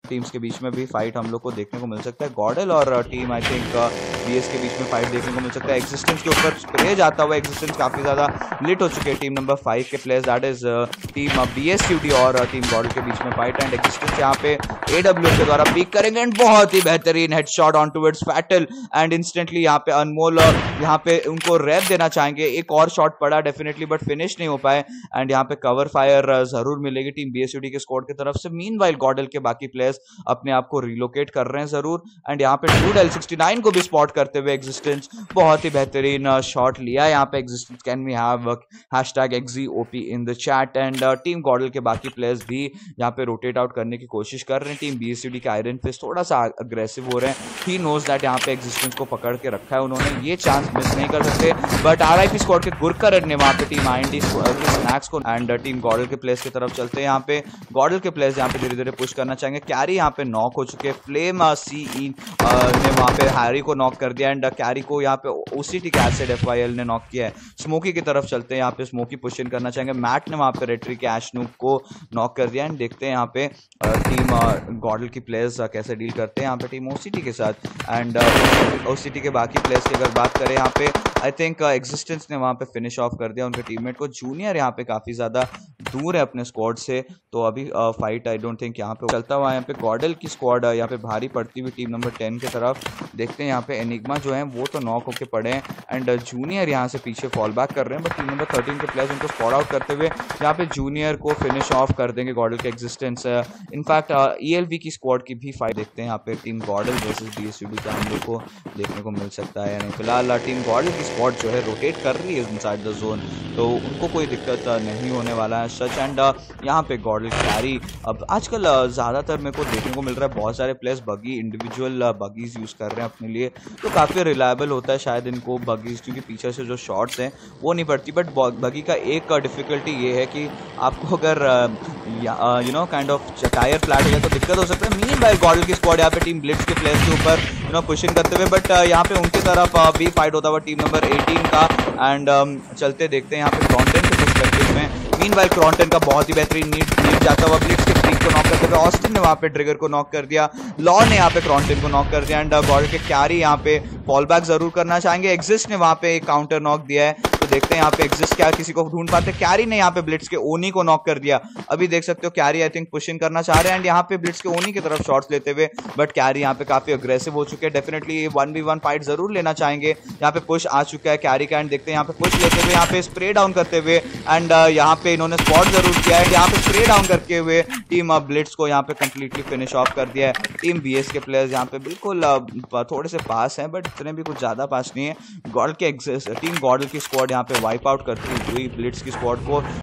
Teams के बीच में भी फाइट हम लोग को देखने को मिल सकता है। गॉडल और टीम आई थिंक बीएस के बीच में फाइट देखने को मिल सकता है। एग्जिस्टेंस के ऊपर स्प्रे जाता हुआ एग्जिस्टेंस काफी ज्यादा लिट हो चुके हैं टीम नंबर 5 के players, that is team BSUD और टीम गॉडल के बीच में फाइट। एंड एग्जिस्टेंस यहाँ पे AWM के द्वारा पीक करेंगे एंड बहुत ही बेहतरीन headshot on towards fatal and instantly यहाँ पे अनमोल यहाँ पे उनको रैप देना चाहेंगे। एक और शॉट पड़ा डेफिनेटली बट फिनिश नहीं हो पाए एंड यहाँ पे कवर फायर जरूर मिलेगी टीम BSUD के स्क्वाड की तरफ से। मीनवाइल गॉडल के बाकी प्लेयर्स अपने आप को रिलोकेट कर रहे हैं जरूर एंड यहाँ पे डूड L69 को भी स्पॉट करते हुए एग्जिस्टेंस बहुत ही बेहतरीन शॉट लिया यहाँ पे। Existence can we have #XZOP in the chat and team GodL के बाकी प्लेयर्स भी यहाँ पे रोटेट आउट करने की कोशिश कर रहे हैं। टीम BSUD के आयरन फिस्ट थोड़ा सा अग्रेसिव हो रहे हैं। ही नोज दैट यहाँ पे एग्जिस्टेंस को पकड़ के रखा है उन्होंने, ये चांस मिस नहीं कर सकते। बट RIP स्क्वाड के गुरकर ने वहाँ पे टीम IND के स्नैक्स को एंड टीम गॉडल के प्लेयर्स की तरफ चलते हैं। यहाँ पे गॉडल के प्लेयर्स यहाँ पे धीरे धीरे पुश करना चाहेंगे। कैरी यहाँ पे नॉक हो चुके हैं। फ्लेम CE ने वहाँ पे हैरी को नॉक कर दिया एंड कैरी को यहाँ पे OCT के एसिड FYL ने नॉक किया है। स्मोकी की तरफ चलते हैं, यहाँ पे स्मोकी पुश इन करना चाहेंगे। मैट ने वहाँ पे रेट्री के एशनूक को नॉक कर दिया एंड देखते हैं यहाँ पे टीम गॉडल की प्लेयर्स कैसे डील करते हैं यहाँ पे टीम OCT के साथ। एंड OCT के बाकी प्लेयर्स की अगर बात करें यहाँ पे आई थिंक एग्जिस्टेंस ने वहाँ पे फिनिश ऑफ कर दिया उनके टीममेट को। जूनियर यहाँ पे काफी ज्यादा दूर है अपने स्क्वाड से, तो अभी फाइट आई डोंट थिंक यहाँ पे चलता हुआ। यहाँ पे गॉडल की स्क्वाड यहाँ पे भारी पड़ती हुई टीम नंबर 10 की तरफ। देखते हैं यहाँ पे एनिग्मा जो है वो तो नॉक होके पड़े हैं एंड जूनियर यहाँ से पीछे फॉल बैक कर रहे हैं बट टीम नंबर 13 के प्लेयर्स उनको स्पॉट आउट करते हुए यहाँ पे जूनियर को फिनिश ऑफ कर देंगे गॉडल के एग्जिस्टेंस। इनफैक्ट ELV की स्क्वाड की भी फाइट देखते हैं यहाँ पे टीम गॉडल वर्सेस BSUD का हम लोग को देखने को मिल सकता है। यानी फिलहाल टीम गॉडल की स्क्वाड जो है रोटेट कर रही है इनसाइड द जोन, तो उनको कोई दिक्कत नहीं होने वाला है सच। एंड यहाँ पे गॉडल कैरी अब आजकल ज़्यादातर मेरे को देखने को मिल रहा है बहुत सारे प्लेयर्स बगी इंडिविजुअल बगीज यूज़ कर रहे हैं अपने लिए, तो काफ़ी रिलायबल होता है शायद इनको बगीज, क्योंकि पीछे से जो शॉट्स हैं वो नहीं पड़ती। बट बगी का एक डिफिकल्टी ये है कि आपको अगर you know kind of tyre flat हो जाए तो दिक्कत हो सकता है। मीनवाइल गॉडल की स्क्वाड यहाँ पे टीम ब्लिट्स के प्लेयर्स के ऊपर यू नो पुशिंग करते हुए, बट यहाँ पे उनकी तरफ भी फाइट होता हुआ टीम नंबर 18 का। एंड चलते देखते हैं यहाँ पे क्रॉन्टन के पर्सपेक्टिव में। मीनवाइल क्रॉन्टन का बहुत ही बेहतरीन नीड जाता हुआ ब्लिट्स के फ्रीक को नॉक करते हुए। ऑस्टिन ने वहाँ पे ट्रिगर को नॉक कर दिया, लॉ ने यहाँ पे क्रॉन्टन को नॉक कर दिया एंड गॉडल के कैरी यहाँ पे फॉल बैक जरूर करना चाहेंगे। एग्जिस्ट ने वहाँ पे एक काउंटर नॉक दिया है, तो देखते हैं यहाँ पे एग्जिस्ट क्या किसी को ढूंढ पाते। कैरी ने यहाँ पे ब्लिट्स के ओनी को नॉक कर दिया। अभी देख सकते हो कैरी आई थिंक पुशिंग करना चाह रहे हैं एंड यहाँ पे ब्लिट्स के ओनी की तरफ शॉट्स लेते हुए, बट कैरी यहाँ पे काफी अग्रेसिव हो चुके हैं। डेफिनेटली 1v1 फाइट जरूर लेना चाहेंगे। यहाँ पे पुश आ चुका है कैरी का एंड देखते हैं यहाँ पे पुश लेते हुए यहाँ पे स्प्रे डाउन करते हुए एंड यहाँ पे इन्होंने स्पॉट जरूर किया है। यहाँ पे स्प्रे डाउन करके हुए टीम ब्लिट्स को यहाँ पे कंप्लीटली फिनिश ऑफ कर दिया है। टीम BS के प्लेयर्स यहाँ पे बिल्कुल थोड़े से पास हैं बट इतने भी कुछ ज्यादा पास नहीं है। गॉडल के टीम गॉडल की स्क्वाड यहाँ पे वाइप आउट करती हुई ब्लिट्स की स्क्वाड को